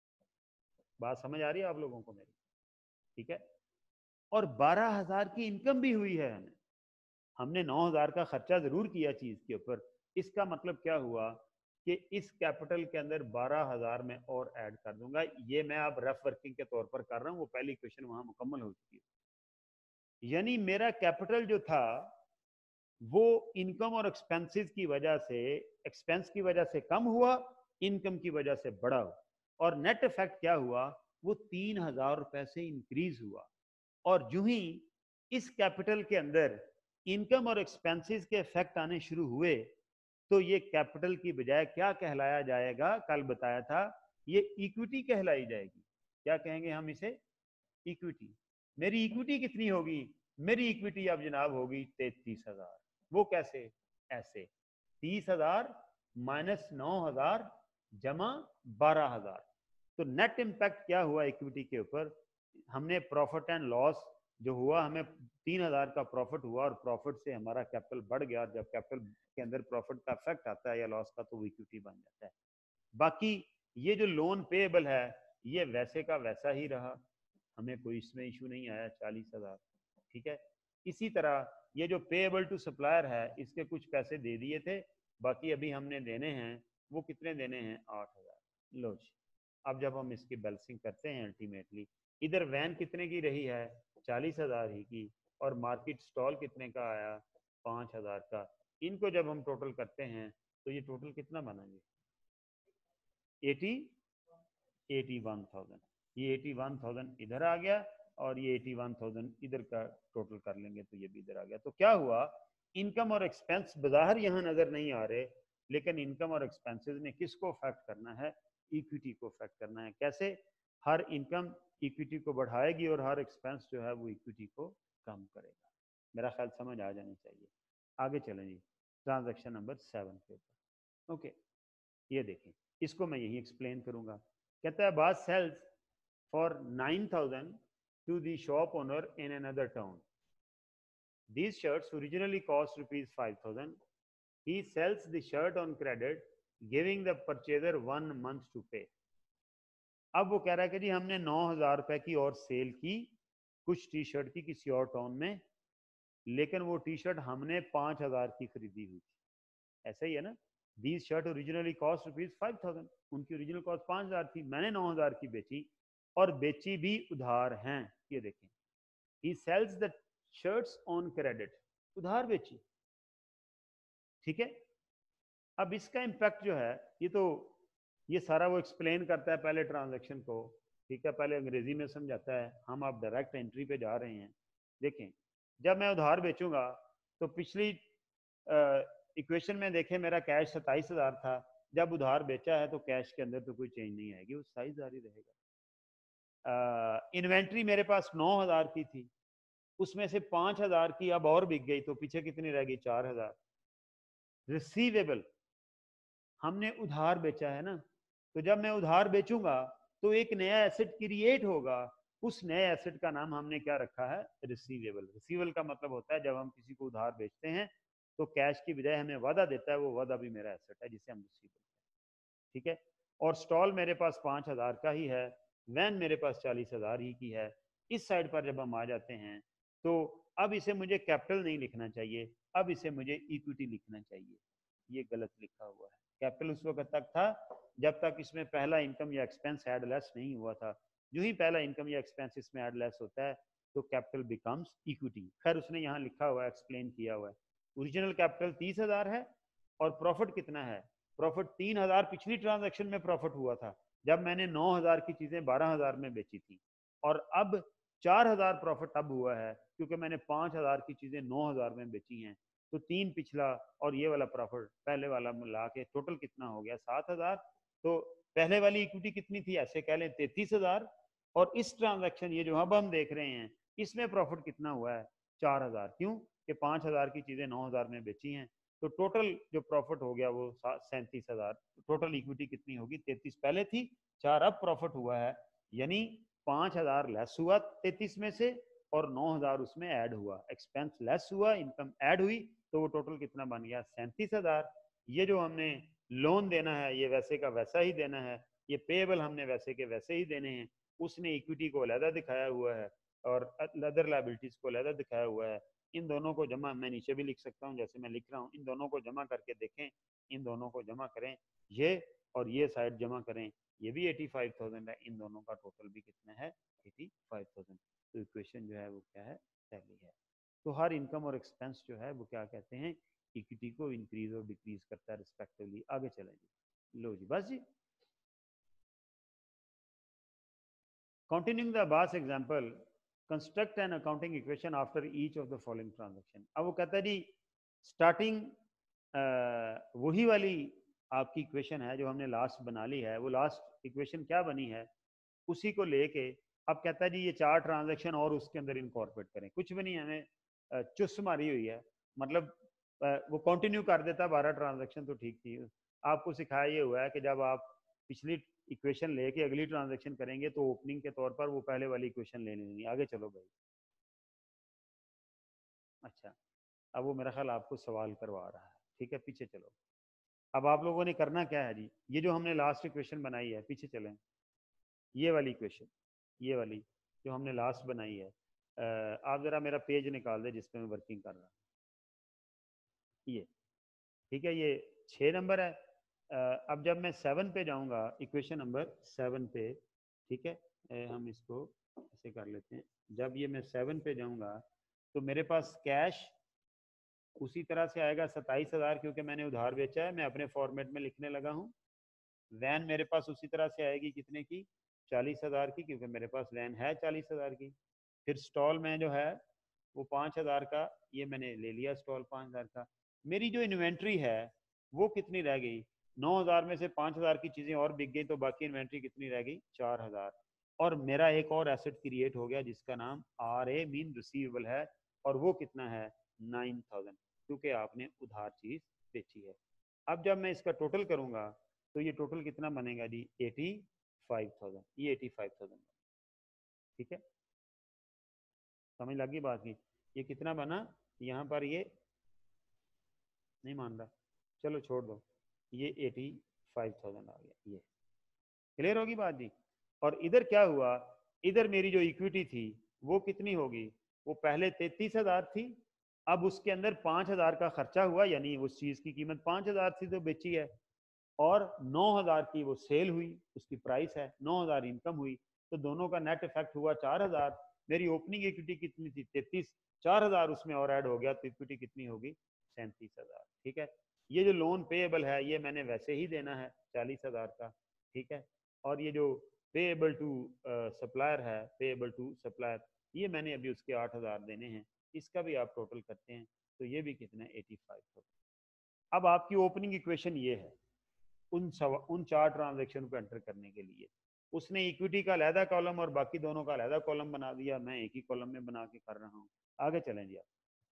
बात समझ आ रही है आप लोगों को मेरी, ठीक है। और बारह हजार की इनकम भी हुई है हमें। हमने नौ हजार का खर्चा जरूर किया चीज के ऊपर। इसका मतलब क्या हुआ कि इस कैपिटल के अंदर बारह हजार में और ऐड कर दूंगा। ये मैं अब रफ वर्किंग के तौर पर कर रहा हूं, वो पहली क्वेश्चन वहां मुकम्मल हो चुकी है। यानी मेरा कैपिटल जो था वो इनकम और एक्सपेंसेस की वजह से, एक्सपेंस की वजह से कम हुआ, इनकम की वजह से बढ़ा हुआ, और नेट इफेक्ट क्या हुआ, वो तीन हजार रुपए से इंक्रीज हुआ। और जो ही इस कैपिटल के अंदर इनकम और एक्सपेंसेस के इफेक्ट आने शुरू हुए तो ये कैपिटल की बजाय क्या कहलाया जाएगा, कल बताया था, ये इक्विटी कहलाई जाएगी। क्या कहेंगे हम इसे, इक्विटी। मेरी इक्विटी कितनी होगी, मेरी इक्विटी अब जनाब होगी तैतीस हजार। वो कैसे, ऐसे तीस हजार माइनस नौ हजार जमा बारह हजार। तो नेट इम्पैक्ट क्या हुआ इक्विटी के ऊपर, हमने प्रॉफिट एंड लॉस जो हुआ, हमें तीन हजार का प्रॉफिट हुआ और प्रॉफिट से हमारा कैपिटल बढ़ गया। और जब कैपिटल के अंदर प्रॉफिट का इफेक्ट आता है या लॉस का तो वो इक्विटी बन जाता है। बाकी ये जो लोन पेएबल है ये वैसे का वैसा ही रहा, हमें कोई इसमें इशू नहीं आया, चालीस हजार, ठीक है। इसी तरह ये जो पेएबल टू सप्लायर है इसके कुछ पैसे दे दिए थे, बाकी अभी हमने देने हैं, वो कितने देने हैं, आठ हजार। लो जी, अब जब हम इसकी बैलेंसिंग करते हैं अल्टीमेटली, इधर वैन कितने की रही है, चालीस हजार ही की, और मार्केट स्टॉल कितने का आया, पांच हजार का। इनको जब हम टोटल करते हैं तो ये टोटल कितना बनेंगे, एटी एटी वन थाउजेंड। ये एटी वन थाउजेंड इधर आ गया और ये एटी वन थाउजेंड इधर का टोटल कर लेंगे तो ये भी इधर आ गया। तो क्या हुआ, इनकम और एक्सपेंस बाहर यहाँ नजर नहीं आ रहे, लेकिन इनकम और एक्सपेंसेस ने किसको अफेक्ट करना है? इक्विटी को अफेक्ट करना है। कैसे? हर इनकम इक्विटी को बढ़ाएगी और हर एक्सपेंस जो है वो इक्विटी को कम करेगा। मेरा ख्याल समझ आ जानी चाहिए। आगे चलें जी, ट्रांजैक्शन नंबर सेवन के ऊपर। ओके, ये देखें, इसको मैं यही एक्सप्लेन करूंगा। कहता है Abbas sells for nine thousand to the shop owner in another town. These shirts originally cost rupees five thousand. He sells the shirt on credit, giving the purchaser one month to pay. अब वो कह रहा है कि जी हमने नौ हजार रुपए की और सेल की कुछ टी शर्ट की किसी और टाउन में, लेकिन वो टी शर्ट हमने पांच हजार की खरीदी हुई थी। ऐसा ही है ना? These shirt originally cost rupees five thousand. उनकी ओरिजिनल कॉस्ट पांच हजार थी, मैंने नौ हजार की बेची और बेची भी उधार हैं। ये देखें, he sells the shirts on credit, उधार बेची। ठीक है, अब इसका इम्पैक्ट जो है, ये तो ये सारा वो एक्सप्लेन करता है पहले ट्रांजैक्शन को, ठीक है, पहले अंग्रेजी में समझाता है। हम आप डायरेक्ट एंट्री पे जा रहे हैं। देखें, जब मैं उधार बेचूंगा तो पिछली इक्वेशन में देखें मेरा कैश सत्ताईस हजार था, जब उधार बेचा है तो कैश के अंदर तो कोई चेंज नहीं आएगी, वो सत्ताईस हजार ही रहेगा। इन्वेंट्री मेरे पास नौ हजार की थी, उसमें से पांच हजार की अब और बिक गई तो पीछे कितनी रह गई? चार हजार। रिसीवेबल हमने उधार बेचा है ना, तो जब मैं उधार बेचूंगा तो एक नया एसेट क्रिएट होगा, उस नए एसेट का नाम हमने क्या रखा है? रिसीवेबल। रिसीवेबल का मतलब होता है जब हम किसी को उधार बेचते हैं तो कैश की बजाय हमें वादा देता है, वो वादा भी मेरा एसेट है जिसे हम रिसीवेबल कहते हैं। ठीक है, और स्टॉल मेरे पास पांच हजार का ही है, वैन मेरे पास चालीस हजार ही की है। इस साइड पर जब हम आ जाते हैं तो अब इसे मुझे कैपिटल नहीं लिखना चाहिए, अब इसे मुझे इक्विटी लिखना चाहिए। ये गलत लिखा हुआ है। कैपिटल उस वक्त तक था जब तक इसमें पहला इनकम या एक्सपेंस ऐड लेस नहीं हुआ था। जो ही पहला इनकम या एक्सपेंस इसमें ऐड लेस होता है तो कैपिटल बिकम्स इक्विटी। खैर उसने यहाँ लिखा हुआ है, एक्सप्लेन किया हुआ है। ओरिजिनल कैपिटल तीस हजार है और प्रॉफिट कितना है? प्रॉफिट तीन हजार पिछली ट्रांजेक्शन में प्रॉफिट हुआ था जब मैंने नौ हजार की चीजें बारह हजार में बेची थी, और अब चार हजार प्रॉफिट अब हुआ है क्योंकि मैंने पांच हजार की चीजें नौ हजार में बेची हैं। तो तीन पिछला और ये वाला प्रॉफिट पहले वाला मिला के टोटल कितना हो गया? सात हजार। तो पहले वाली इक्विटी कितनी थी? ऐसे कह लें तैतीस हजार। और इस ट्रांजैक्शन ये जो अब हम देख रहे हैं इसमें प्रॉफिट कितना हुआ है? चार हजार। क्यों? कि पांच हजार की चीजें नौ हजार में बेची हैं। तो टोटल जो प्रॉफिट हो गया वो सैंतीस हजार। टोटल इक्विटी कितनी होगी? तैतीस पहले थी, चार अब प्रॉफिट हुआ है, यानी पांच हजार लेस हुआ तैतीस में से और नौ हजार उसमें ऐड हुआ। एक्सपेंस लेस हुआ, इनकम ऐड हुई, तो वो टोटल कितना बन गया? सैंतीस हजार। ये जो हमने लोन देना है ये वैसे का वैसा ही देना है, ये पेएबल हमने वैसे के वैसे ही देने हैं। उसने इक्विटी को अलहदा दिखाया हुआ है और अदर लायबिलिटीज को अलहदा दिखाया हुआ है। इन दोनों को जमा, मैं नीचे भी लिख सकता हूँ जैसे मैं लिख रहा हूँ, इन दोनों को जमा करके देखें, इन दोनों को जमा करें, ये और ये साइड जमा करें, ये भी पचासी हज़ार है, इन दोनों का टोटल भी कितना है? पचासी हज़ार। तो इक्वेशन जो है वो क्या है? पहली है। तो हर इनकम और एक्सपेंस जो है वो क्या कहते हैं? इक्विटी को इंक्रीज और डिक्रीज करता है रिस्पेक्टिवली। आगे चलेंगे, लो जी बस जी। Continuing the Abbas example, construct an accounting equation after each of the following transaction. अब वो कहता है जी स्टार्टिंग वही वाली आपकी इक्वेशन है जो हमने लास्ट बना ली है। वो लास्ट इक्वेशन क्या बनी है उसी को लेके अब कहता है जी ये चार ट्रांजैक्शन और उसके अंदर इनकॉर्पोरेट करें। कुछ भी नहीं, हमें चुस मारी हुई है, मतलब वो कंटिन्यू कर देता बारह ट्रांजैक्शन तो ठीक थी। आपको सिखाया ये हुआ है कि जब आप पिछली इक्वेशन लेके अगली ट्रांजैक्शन करेंगे तो ओपनिंग के तौर पर वो पहले वाली इक्वेशन ले लेनी। आगे चलो भाई। अच्छा, अब वो मेरा ख्याल आपको सवाल करवा रहा है, ठीक है, पीछे चलो। अब आप लोगों ने करना क्या है जी, ये जो हमने लास्ट इक्वेशन बनाई है, पीछे चलें, ये वाली इक्वेशन, ये वाली जो हमने लास्ट बनाई है, आप जरा मेरा पेज निकाल दे जिसपे मैं वर्किंग कर रहा हूँ। ये ठीक है, ये छः नंबर है। अब जब मैं सेवन पे जाऊंगा, इक्वेशन नंबर सेवन पे, ठीक है, हम इसको ऐसे कर लेते हैं। जब ये मैं सेवन पे जाऊंगा तो मेरे पास कैश उसी तरह से आएगा सत्ताईस हजार, क्योंकि मैंने उधार बेचा है, मैं अपने फॉर्मेट में लिखने लगा हूँ। वैन मेरे पास उसी तरह से आएगी, कितने की? चालीस हजार की, क्योंकि मेरे पास वैन है चालीस हजार की। फिर स्टॉल में जो है वो पाँच हजार का, ये मैंने ले लिया स्टॉल पाँच हजार का। मेरी जो इन्वेंट्री है वो कितनी रह गई, नौ हजार में से पाँच हजार की चीजें और बिक गई तो बाकी इन्वेंट्री कितनी रह गई, चार हजार। और मेरा एक और एसेट क्रिएट हो गया जिसका नाम आर ए मीन रिसीवेबल है, और वो कितना है, नाइन थाउजेंड, क्योंकि आपने उधार चीज बेची है। अब जब मैं इसका टोटल करूंगा तो ये टोटल कितना बनेगा जी, एटी फाइव थाउजेंड, ये एटी फाइव थाउजेंड। ठीक है, समझ लगी बात की। ये कितना बना, यहाँ पर ये नहीं मान रहा, चलो छोड़ दो, ये एटी फाइव थाउजेंड आ गया। ये क्लियर होगी बात जी। और इधर क्या हुआ, इधर मेरी जो इक्विटी थी वो कितनी होगी, वो पहले तैतीस हजार थी, अब उसके अंदर पांच हजार का खर्चा हुआ, यानी उस चीज की कीमत पांच हजार थी तो बेची है, और नौ हजार की वो सेल हुई, उसकी प्राइस है, नौ हजार इनकम हुई, तो दोनों का नेट इफेक्ट हुआ चार हजार। मेरी ओपनिंग इक्विटी कितनी थी, तैतीस, चार हजार उसमें और ऐड हो गया तो इक्विटी कितनी होगी, सैंतीस हजार। ठीक है, ये जो लोन पेएबल है ये मैंने वैसे ही देना है चालीस हजार का। ठीक है, और ये जो पेएबल टू सप्लायर है, पेएबल टू सप्लायर, ये मैंने अभी उसके आठ हजार देने हैं, इसका भी आप टोटल करते हैं तो ये भी कितना है, एटी फाइव थाउजेंड। अब आपकी ओपनिंग इक्वेशन ये है, उन सवा, उन चार ट्रांजैक्शन को एंटर करने के लिए उसने इक्विटी का अलहदा कॉलम और बाकी दोनों का अलहदा कॉलम बना दिया, मैं एक ही कॉलम में बना के कर रहा हूँ। आगे चलें जी, आप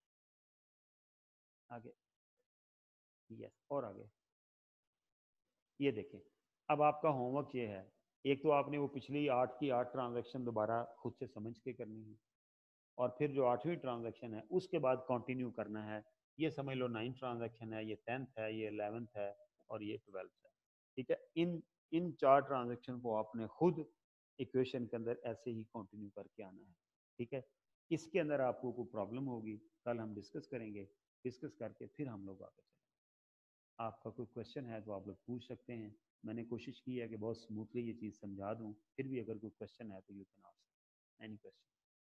आगे, यस, और आगे ये देखें। अब आपका होमवर्क ये है, एक तो आपने वो पिछली आठ की आठ ट्रांजैक्शन दोबारा खुद से समझ के करनी है, और फिर जो आठवीं ट्रांजैक्शन है उसके बाद कंटिन्यू करना है। ये समझ लो नाइन्थ ट्रांजैक्शन है, ये टेंथ है, ये इलेवेंथ है, और ये ट्वेल्थ है। ठीक है, इन इन चार ट्रांजैक्शन को आपने खुद इक्वेशन के अंदर ऐसे ही कंटिन्यू करके आना है। ठीक है, इसके अंदर आपको कोई प्रॉब्लम होगी कल हम डिस्कस करेंगे, डिस्कस करके फिर हम लोग आगे चलेंगे। आपका कोई क्वेश्चन है तो आप लोग पूछ सकते हैं, मैंने कोशिश की है कि बहुत स्मूथली ये चीज़ समझा दूँ, फिर भी अगर कोई क्वेश्चन है तो you can ask any question.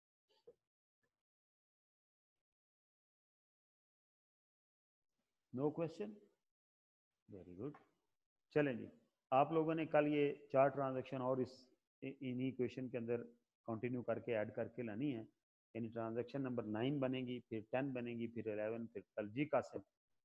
No question, very good. चलें जी, आप लोगों ने कल ये चार ट्रांजैक्शन और इस इन्हीं क्वेश्चन के अंदर कंटिन्यू करके ऐड करके लानी है, यानी ट्रांजैक्शन नंबर नाइन बनेगी, फिर टेन बनेगी, फिर इलेवन, फिर कल जी कासिम।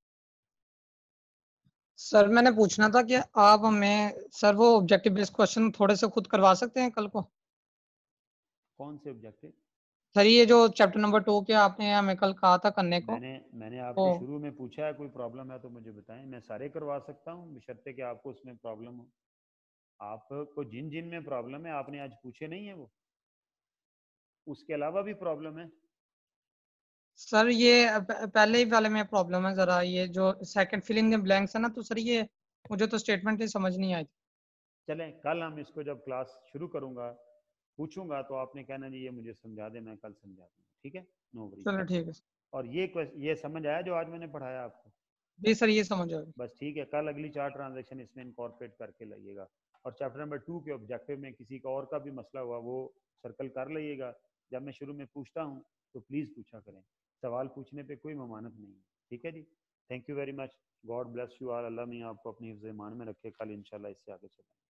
सर मैंने पूछना था कि आप हमें सर वो ऑब्जेक्टिव बेस्ड क्वेश्चन थोड़े से खुद करवा सकते हैं कल को। कौन से ऑब्जेक्टिव? सर ये जो चैप्टर नंबर टू के आपने हमें कल कहा था करने को, मैंने मैंने तो आपको शुरू में पूछा है, कोई प्रॉब्लम है तो मुझे बताएं, मैं सारे करवा सकता हूँ बशर्ते कि आपको उसमें प्रॉब्लम हो। आपको जिन जिन में प्रॉब्लम है आपने आज पूछे नहीं है वो, उसके अलावा भी प्रॉब्लम है। सर ये प- पहले ही वाले में प्रॉब्लम है जरा, ये जो सेकंड फिलिंग द ब्लैंक्स है ना, तो सर ये मुझे तो स्टेटमेंट ही समझ नहीं आई थी। चलें, कल हम इसको जब क्लास शुरू करूंगा पूछूंगा तो आपने कहना जी ये मुझे समझा दे, मैं कल समझा दूंगा। ठीक है, नो वरी। चलो ठीक है। और ये क्वेश्चन ये समझ आया जो आज मैंने पढ़ाया आपको? जी सर ये समझ आ गई। बस ठीक है, कल अगली चार ट्रांजैक्शन इसमें इनकॉर्पोरेट करके लाइएगा। और चैप्टर नंबर टू के ऑब्जेक्टिव में किसी का और का भी मसला हुआ वो सर्कल कर लीजिएगा। जब मैं शुरू में पूछता हूँ तो प्लीज़ पूछा करें, सवाल पूछने पे कोई ममानत नहीं है। ठीक है जी, thank you very much, God bless you all. Allah मियाँ आपको अपनी हिफ्ज़ ईमान में रखे, कल इंशाल्लाह इससे आगे चलें।